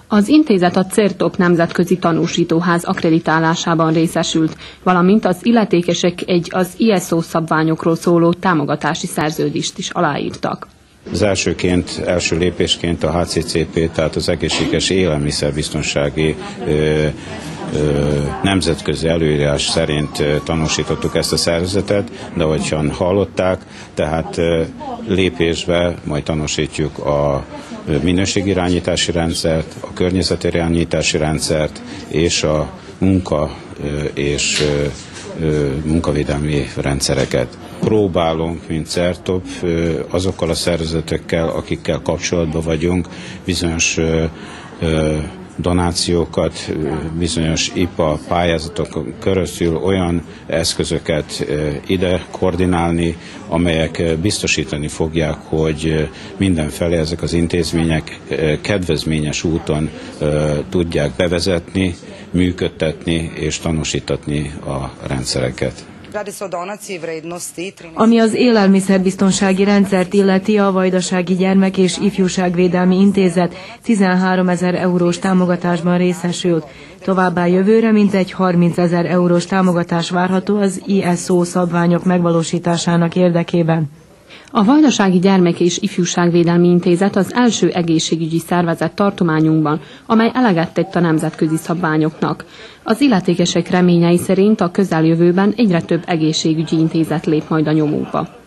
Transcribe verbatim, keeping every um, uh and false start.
Az intézet a CERTOP nemzetközi tanúsítóház akkreditálásában részesült, valamint az illetékesek egy az i es o szabványokról szóló támogatási szerződést is aláírtak. Az elsőként, első lépésként a há cé cé pé, tehát az egészséges élelmiszerbiztonsági ö, ö, nemzetközi előírás szerint tanúsítottuk ezt a szervezetet, de ahogyan hallották, tehát ö, lépésbe majd tanúsítjuk a minőségirányítási rendszert, a környezetirányítási rendszert és a munka és munkavédelmi rendszereket. Próbálunk, mint CERTOP, azokkal a szervezetekkel, akikkel kapcsolatban vagyunk, bizonyos donációkat, bizonyos i pé á pályázatokon keresztül olyan eszközöket ide koordinálni, amelyek biztosítani fogják, hogy mindenfelé ezek az intézmények kedvezményes úton tudják bevezetni, működtetni és tanúsítatni a rendszereket. Ami az élelmiszerbiztonsági rendszert illeti, a Vajdasági Gyermek- és Ifjúságvédelmi Intézet tizenháromezer eurós támogatásban részesült. Továbbá jövőre mintegy harmincezer eurós támogatás várható az i es o szabványok megvalósításának érdekében. A Vajdasági Gyermek- és Ifjúságvédelmi Intézet az első egészségügyi szervezet tartományunkban, amely eleget tett a nemzetközi szabványoknak. Az illetékesek reményei szerint a közeljövőben egyre több egészségügyi intézet lép majd a nyomukba.